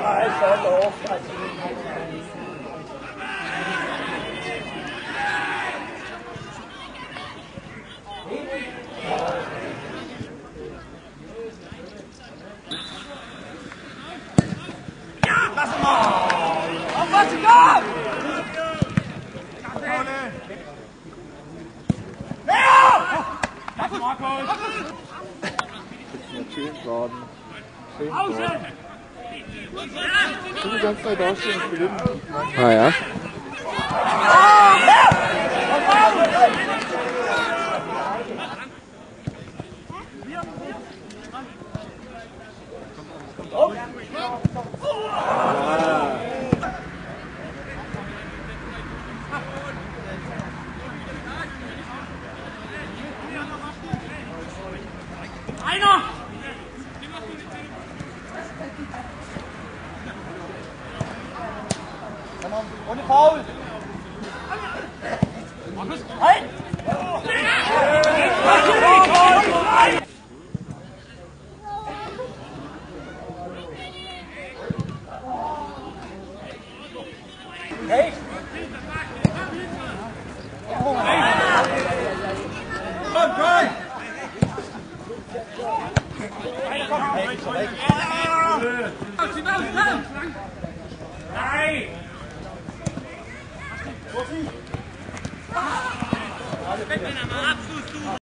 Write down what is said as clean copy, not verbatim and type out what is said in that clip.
Nej, så lov. Gordon. Du die ganze Zeit ausstehen und gewinnen. Ah ja. Einer! Ohne Foul! Halt! Hey! Nej!